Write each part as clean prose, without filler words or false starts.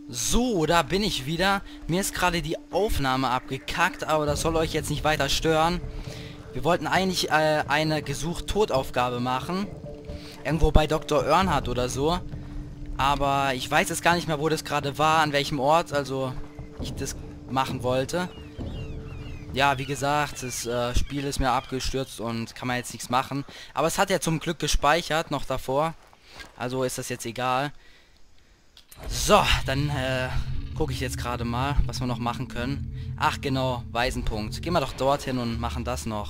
So, da bin ich wieder. Mir ist gerade die Aufnahme abgekackt, aber das soll euch jetzt nicht weiter stören. Wir wollten eigentlich eine Gesucht-Tot-Aufgabe machen. Irgendwo bei Dr. Earnhardt oder so. Aber ich weiß jetzt gar nicht mehr, wo das gerade war, an welchem Ort, also ich das machen wollte. Ja, wie gesagt, das Spiel ist mir abgestürzt und kann man jetzt nichts machen. Aber es hat ja zum Glück gespeichert, noch davor. Also ist das jetzt egal. So, dann gucke ich jetzt gerade mal, was wir noch machen können. Ach genau, Waisenpunkt. Gehen wir doch dorthin und machen das noch.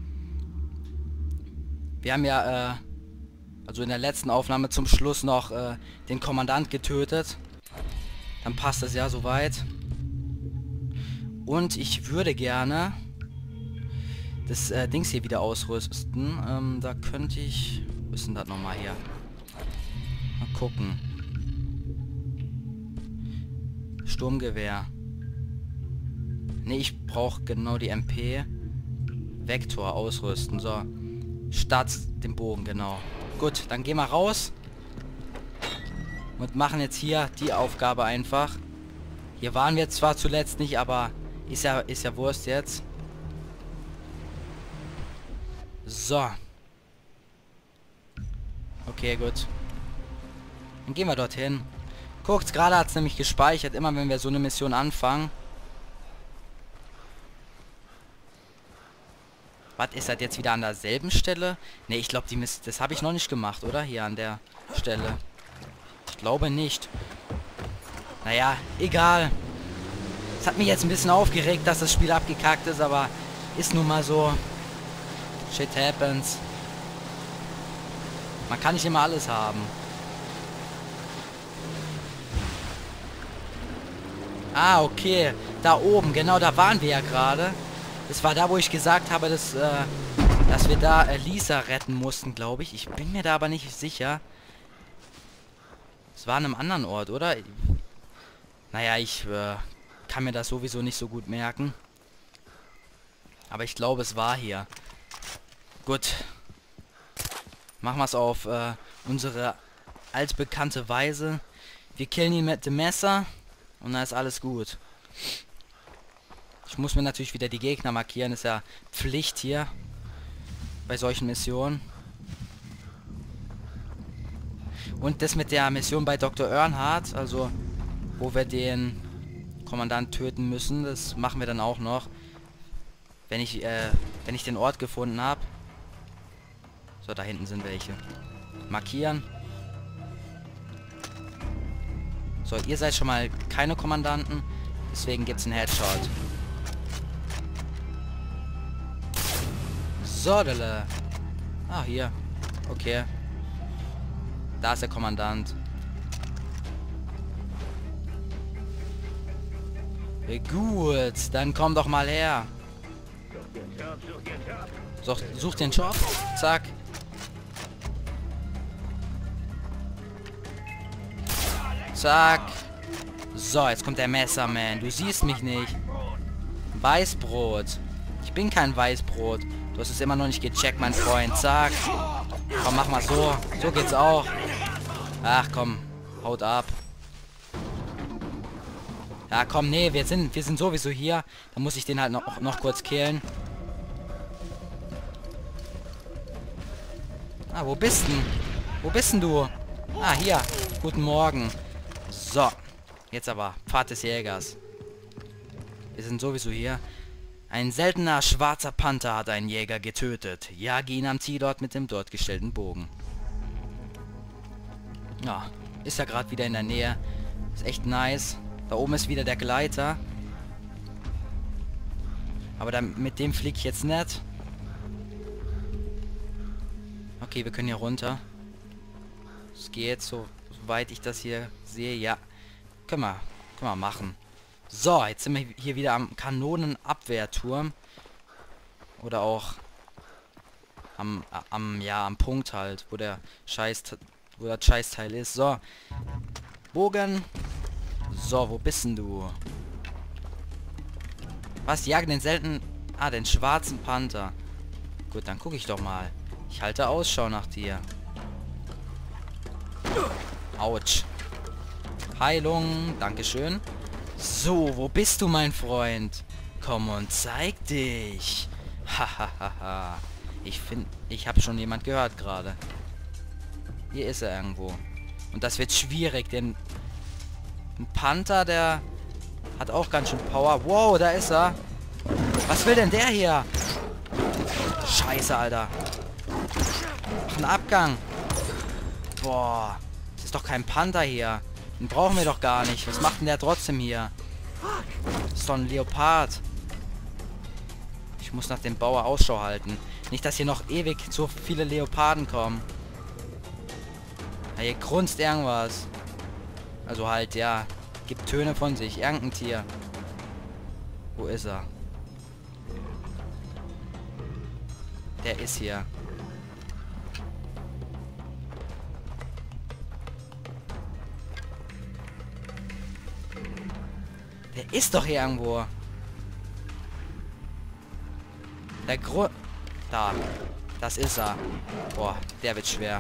Wir haben ja, also in der letzten Aufnahme zum Schluss noch den Kommandant getötet. Dann passt das ja soweit. Und ich würde gerne das Dings hier wieder ausrüsten. Da könnte ich... Wo ist denn das nochmal hier? Mal gucken. Sturmgewehr. Ne, ich brauche genau die MP. Vektor ausrüsten. So. Statt dem Bogen, genau. Gut, dann gehen wir raus. Und machen jetzt hier die Aufgabe einfach. Hier waren wir zwar zuletzt nicht, aber ist ja Wurst jetzt. So. Okay, gut. Dann gehen wir dorthin. Guckt, gerade hat es nämlich gespeichert, immer wenn wir so eine Mission anfangen. Was, ist das jetzt wieder an derselben Stelle? Ne, ich glaube, das habe ich noch nicht gemacht, oder? Hier an der Stelle. Ich glaube nicht. Naja, egal. Es hat mich jetzt ein bisschen aufgeregt, dass das Spiel abgekackt ist, aber ist nun mal so. Shit happens. Man kann nicht immer alles haben. Ah, okay. Da oben, genau, da waren wir ja gerade. Das war da, wo ich gesagt habe, dass wir da Lisa retten mussten, glaube ich. Ich bin mir da aber nicht sicher. Es war an einem anderen Ort, oder? Naja, ich kann mir das sowieso nicht so gut merken. Aber ich glaube, es war hier. Gut. Machen wir es auf unsere altbekannte Weise. Wir killen ihn mit dem Messer. Und dann ist alles gut. Ich muss mir natürlich wieder die Gegner markieren. Ist ja Pflicht hier. Bei solchen Missionen. Und das mit der Mission bei Dr. Earnhardt. Also, wo wir den Kommandant töten müssen. Das machen wir dann auch noch. Wenn ich den Ort gefunden habe. So, da hinten sind welche. Markieren. So, ihr seid schon mal keine Kommandanten. Deswegen gibt es einen Headshot. So, dele. Ah, hier. Okay. Da ist der Kommandant. Gut, dann komm doch mal her. So, such den Shop. Zack. Zack. So, jetzt kommt der Messerman. Du siehst mich nicht. Weißbrot. Ich bin kein Weißbrot. Du hast es immer noch nicht gecheckt, mein Freund. Zack. Komm, mach mal so. So geht's auch. Ach, komm. Haut ab. Ja, komm, nee, wir sind sowieso hier. Da muss ich den halt noch kurz killen. Ah, wo bist denn? Wo bist denn du? Ah, hier. Guten Morgen. So. Jetzt aber. Pfad des Jägers. Wir sind sowieso hier. Ein seltener schwarzer Panther hat einen Jäger getötet. Jage ihn am Ziel dort mit dem dort gestellten Bogen. Ja. Ist ja gerade wieder in der Nähe. Ist echt nice. Da oben ist wieder der Gleiter. Aber mit dem fliege ich jetzt nicht. Okay, wir können hier runter. Es geht, soweit ich das hier sehe. Ja, können wir machen. So, jetzt sind wir hier wieder am Kanonenabwehrturm. Oder auch am Punkt halt, wo das Scheißteil ist. So, Bogen. So, wo bist denn du? Was, jagen den selten... Ah, den schwarzen Panther. Gut, dann gucke ich doch mal. Ich halte Ausschau nach dir. Autsch. Heilung. Dankeschön. So, wo bist du, mein Freund? Komm und zeig dich. Hahaha. Ich habe schon jemand gehört gerade. Hier ist er irgendwo. Und das wird schwierig, denn ein Panther, der hat auch ganz schön Power. Wow, da ist er. Was will denn der hier? Scheiße, Alter. Mach einen Abgang. Boah. Das ist doch kein Panther hier. Den brauchen wir doch gar nicht. Was macht denn der trotzdem hier? Das ist doch ein Leopard. Ich muss nach dem Bauer Ausschau halten. Nicht, dass hier noch ewig so viele Leoparden kommen. Ja, hier grunzt irgendwas. Also halt, ja. Gibt Töne von sich. Irgendein Tier. Wo ist er? Der ist hier. Der ist doch hier irgendwo. Der Da. Das ist er. Boah, der wird schwer.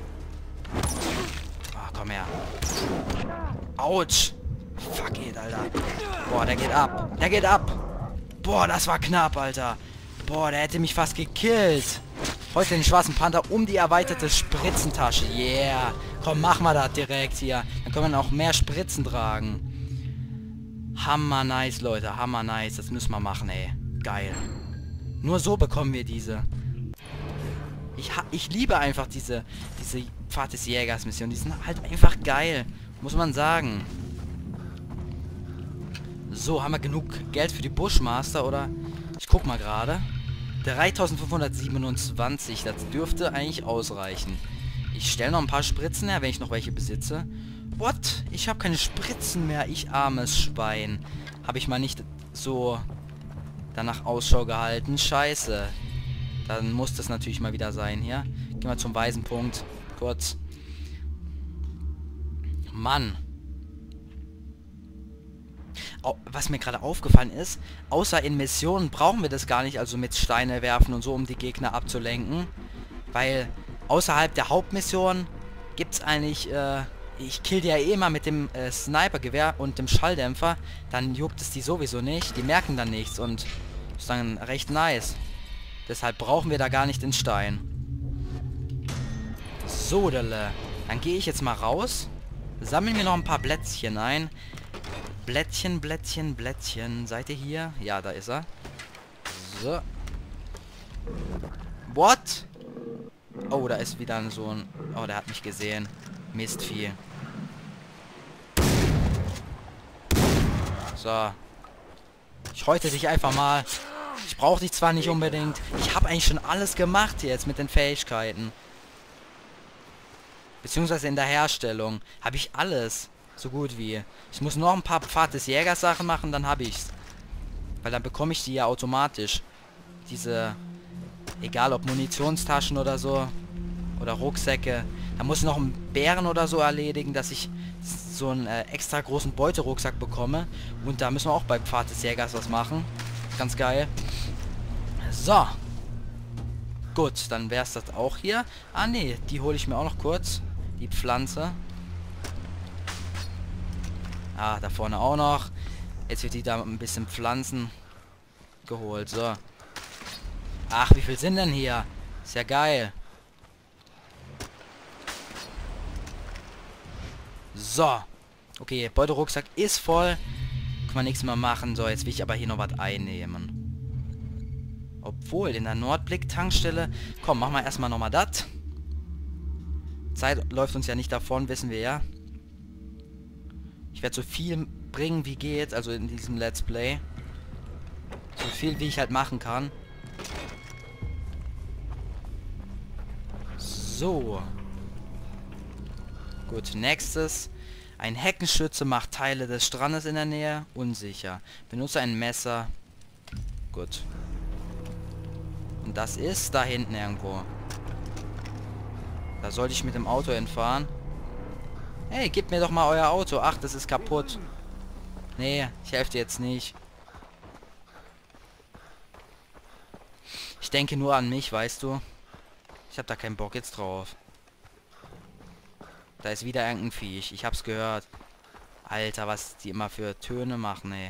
Oh, komm her. Autsch. Fuck it, Alter. Boah, der geht ab. Der geht ab. Boah, das war knapp, Alter. Boah, der hätte mich fast gekillt. Heute den schwarzen Panther um die erweiterte Spritzentasche. Yeah. Komm, mach mal das direkt hier. Dann können wir auch mehr Spritzen tragen. Hammer nice, Leute. Hammer nice. Das müssen wir machen, ey. Geil. Nur so bekommen wir diese. Ich liebe einfach diese Pfad des Jägers Mission. Die sind halt einfach geil. Muss man sagen. So, haben wir genug Geld für die Bushmaster, oder? Ich guck mal gerade. 3527, das dürfte eigentlich ausreichen. Ich stelle noch ein paar Spritzen her, wenn ich noch welche besitze. What? Ich habe keine Spritzen mehr, ich armes Schwein. Habe ich mal nicht so danach Ausschau gehalten. Scheiße. Dann muss das natürlich mal wieder sein hier. Gehen wir zum weißen Punkt. Kurz. Mann. Was mir gerade aufgefallen ist, außer in Missionen brauchen wir das gar nicht, also mit Steine werfen und so, um die Gegner abzulenken. Weil außerhalb der Hauptmission gibt es eigentlich, ich kill die ja eh mal mit dem Snipergewehr und dem Schalldämpfer, dann juckt es die sowieso nicht, die merken dann nichts und ist dann recht nice. Deshalb brauchen wir da gar nicht den Stein. So, dann gehe ich jetzt mal raus, sammeln mir noch ein paar Blättchen ein. Blättchen, Blättchen, Blättchen. Seid ihr hier? Ja, da ist er. So. What? Oh, da ist wieder so ein... Oh, der hat mich gesehen. Mistvieh. So. Ich häute dich einfach mal. Ich brauche dich zwar nicht unbedingt. Ich habe eigentlich schon alles gemacht jetzt mit den Fähigkeiten. Beziehungsweise in der Herstellung. Habe ich alles. So gut wie. Ich muss noch ein paar Pfad des Jägers Sachen machen, dann habe ich's. Weil dann bekomme ich die ja automatisch. Diese, egal ob Munitionstaschen oder so, oder Rucksäcke. Da muss ich noch einen Bären oder so erledigen, dass ich so einen extra großen Beuterucksack bekomme. Und da müssen wir auch bei Pfad des Jägers was machen. Ganz geil. So. Gut, dann wäre es das auch hier. Ah nee, die hole ich mir auch noch kurz. Die Pflanze. Ah, da vorne auch noch. Jetzt wird die da ein bisschen Pflanzen geholt. So. Ach, wie viel sind denn hier? Ist ja geil. So. Okay, Beuterucksack ist voll. Kann man nichts mehr machen. So, jetzt will ich aber hier noch was einnehmen. Obwohl, in der Nordblick-Tankstelle... Komm, machen wir erstmal nochmal das. Zeit läuft uns ja nicht davon, wissen wir ja. Ich werde so viel bringen, wie geht, also in diesem Let's Play. So viel, wie ich halt machen kann. So. Gut, nächstes. Ein Heckenschütze macht Teile des Strandes in der Nähe unsicher. Benutze ein Messer. Gut. Und das ist da hinten irgendwo. Da sollte ich mit dem Auto hinfahren. Hey, gebt mir doch mal euer Auto. Ach, das ist kaputt. Nee, ich helfe dir jetzt nicht. Ich denke nur an mich, weißt du. Ich habe da keinen Bock jetzt drauf. Da ist wieder irgendein Viech. Ich hab's gehört. Alter, was die immer für Töne machen, ey.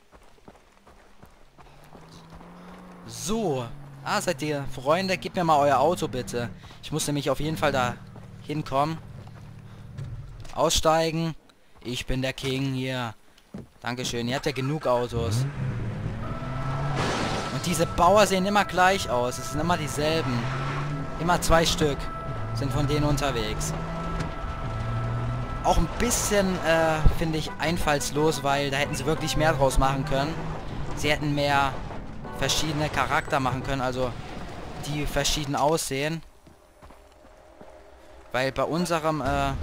So. Ah, seid ihr Freunde? Gebt mir mal euer Auto, bitte. Ich muss nämlich auf jeden Fall da hinkommen. Aussteigen. Ich bin der King hier. Dankeschön. Ihr habt ja genug Autos. Und diese Bauer sehen immer gleich aus. Es sind immer dieselben. Immer 2 Stück sind von denen unterwegs. Auch ein bisschen, finde ich, einfallslos, weil da hätten sie wirklich mehr draus machen können. Sie hätten mehr verschiedene Charakter machen können, also die verschieden aussehen. Weil bei unserem,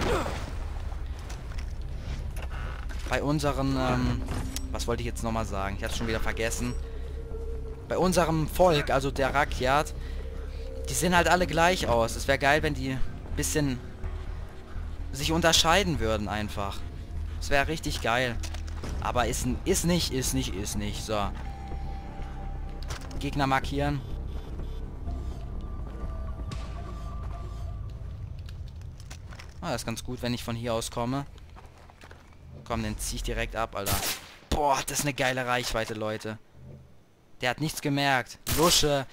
was wollte ich jetzt nochmal sagen? Ich hatte es schon wieder vergessen. Bei unserem Volk, also der Rakyat, die sehen halt alle gleich aus. Es wäre geil, wenn die ein bisschen sich unterscheiden würden einfach. Das wäre richtig geil. Aber ist nicht. So. Gegner markieren. Ah, das ist ganz gut, wenn ich von hier aus komme. Komm, den ziehe ich direkt ab, Alter. Boah, das ist eine geile Reichweite, Leute. Der hat nichts gemerkt. Lusche.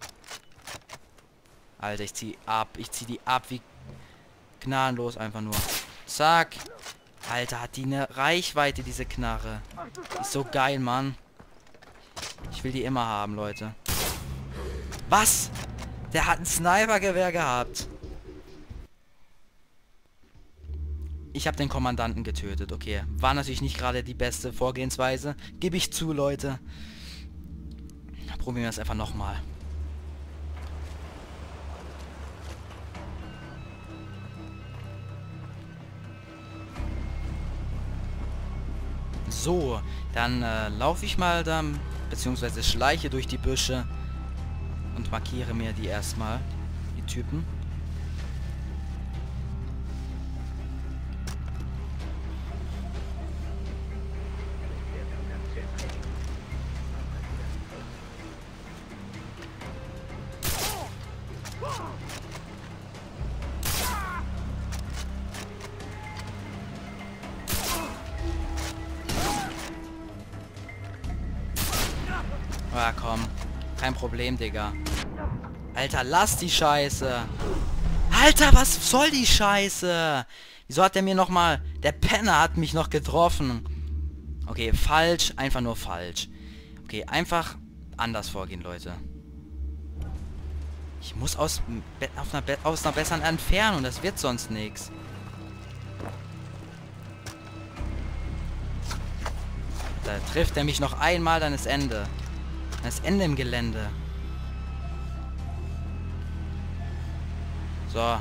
Alter, ich zieh ab. Ich zieh die ab wie gnadenlos einfach nur. Zack. Alter, hat die eine Reichweite, diese Knarre. Die ist so geil, Mann. Ich will die immer haben, Leute. Was? Der hat ein Snipergewehr gehabt. Ich habe den Kommandanten getötet, okay. War natürlich nicht gerade die beste Vorgehensweise. Gebe ich zu, Leute. Probieren wir es einfach nochmal. So, dann laufe ich mal da, beziehungsweise schleiche durch die Büsche und markiere mir die erstmal, die Typen. Ja, komm. Kein Problem, Digga. Alter, lass die Scheiße. Alter, was soll die Scheiße? Wieso hat der mir nochmal... Der Penner hat mich noch getroffen. Okay, falsch. Einfach nur falsch. Okay, einfach anders vorgehen, Leute. Ich muss aus einer besseren Entfernung. Das wird sonst nichts. Da trifft er mich noch einmal, dann ist Ende. Das Ende im Gelände. So.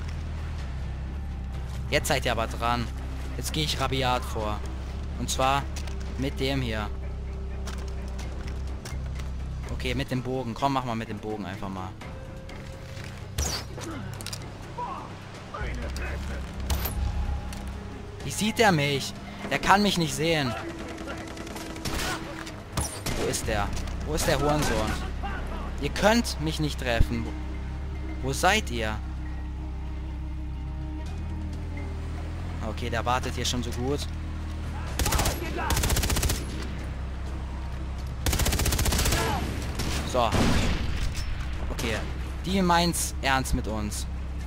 Jetzt seid ihr aber dran. Jetzt gehe ich rabiat vor. Und zwar mit dem hier. Okay, mit dem Bogen. Komm, mach mal mit dem Bogen einfach mal. Wie sieht der mich? Der kann mich nicht sehen. Wo ist der? Wo ist der Hurensohn? Ihr könnt mich nicht treffen. Wo seid ihr? Okay, der wartet hier schon so gut. So. Okay. Die meint's ernst mit uns.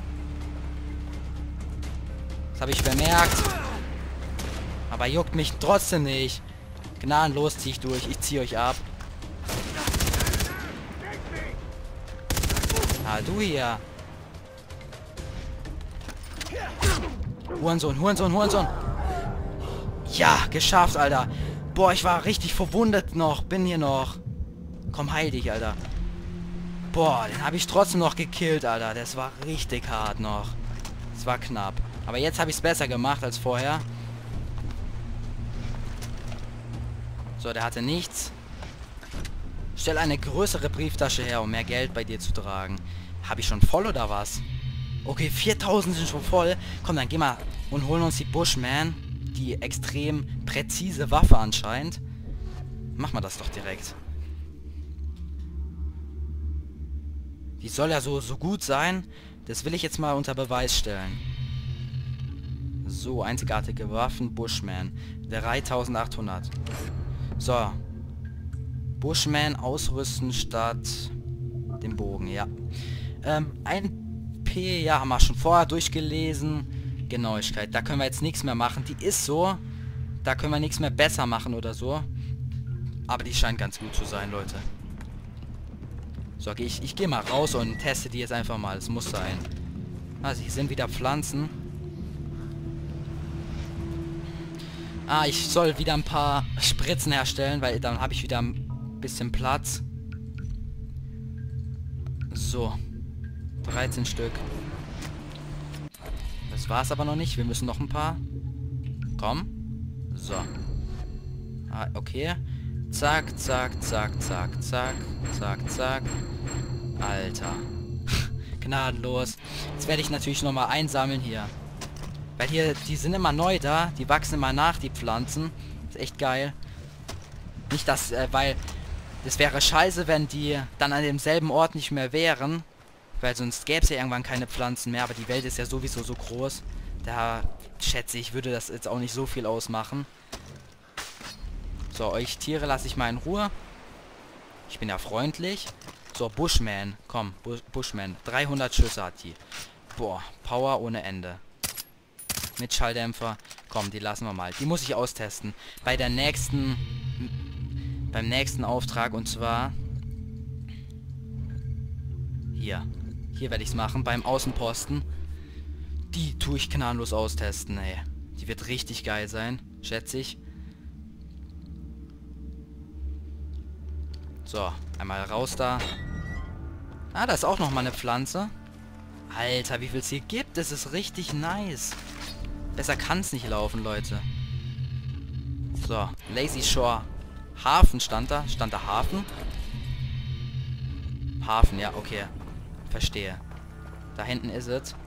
Das habe ich bemerkt. Aber juckt mich trotzdem nicht. Gnadenlos ziehe ich durch. Ich ziehe euch ab. Ah, du hier. Hurensohn, Hurensohn, Hurensohn. Ja, geschafft, Alter. Boah, ich war richtig verwundet noch. Bin hier noch. Komm, heil dich, Alter. Boah, den habe ich trotzdem noch gekillt, Alter. Das war richtig hart noch. Das war knapp. Aber jetzt habe ich es besser gemacht als vorher. So, der hatte nichts. Stell eine größere Brieftasche her, um mehr Geld bei dir zu tragen. Habe ich schon voll oder was? Okay, 4000 sind schon voll. Komm, dann geh mal und holen uns die Bushman. Die extrem präzise Waffe anscheinend. Machen wir das doch direkt. Die soll ja so gut sein. Das will ich jetzt mal unter Beweis stellen. So, einzigartige Waffen, Bushman. 3800. So. Bushman ausrüsten statt dem Bogen, ja. Ein P, ja, haben wir schon vorher durchgelesen. Genauigkeit, da können wir jetzt nichts mehr machen. Die ist so. Da können wir nichts mehr besser machen oder so. Aber die scheint ganz gut zu sein, Leute. So, ich gehe mal raus und teste die jetzt einfach mal. Es muss sein. Also, hier sind wieder Pflanzen. Ah, ich soll wieder ein paar Spritzen herstellen, weil dann habe ich wieder ein bisschen Platz. So. 13 Stück. Das war's aber noch nicht. Wir müssen noch ein paar. Komm. So. Ah, okay. Zack, zack, zack, zack, zack, zack, zack. Alter. Gnadenlos. Jetzt werde ich natürlich nochmal einsammeln hier. Weil hier, die sind immer neu da. Die wachsen immer nach, die Pflanzen. Ist echt geil. Nicht, dass, weil... Es wäre scheiße, wenn die dann an demselben Ort nicht mehr wären. Weil sonst gäbe es ja irgendwann keine Pflanzen mehr. Aber die Welt ist ja sowieso so groß. Da schätze ich, würde das jetzt auch nicht so viel ausmachen. So, euch Tiere lasse ich mal in Ruhe. Ich bin ja freundlich. So, Bushman. Komm, Bushman. 300 Schüsse hat die. Boah, Power ohne Ende. Mit Schalldämpfer. Komm, die lassen wir mal. Die muss ich austesten. Bei der nächsten... Beim nächsten Auftrag. Und zwar... Hier. Hier werde ich es machen. Beim Außenposten. Die tue ich gnadenlos austesten, ey. Die wird richtig geil sein. Schätze ich. So, einmal raus da. Ah, da ist auch nochmal eine Pflanze. Alter, wie viel es hier gibt. Das ist richtig nice. Besser kann es nicht laufen, Leute. So, Lazy Shore. Hafen stand da. Stand da Hafen? Hafen, ja, okay. Verstehe. Da hinten ist es.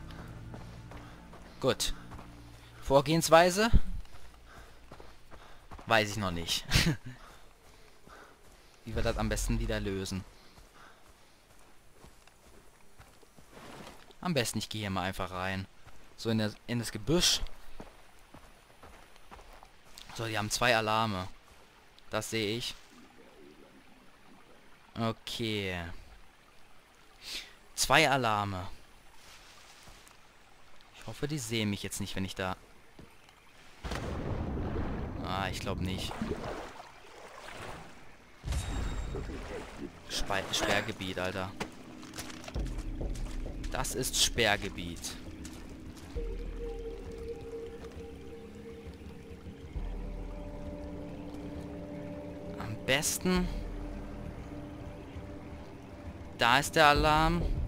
Gut. Vorgehensweise? Weiß ich noch nicht. Wie wir das am besten wieder lösen. Am besten, ich gehe hier mal einfach rein. So in das Gebüsch. So, die haben 2 Alarme. Das sehe ich. Okay. 2 Alarme. Ich hoffe, die sehen mich jetzt nicht, wenn ich da... Ah, ich glaube nicht. Sperrgebiet, Alter. Das ist Sperrgebiet. Am besten... Da ist der Alarm.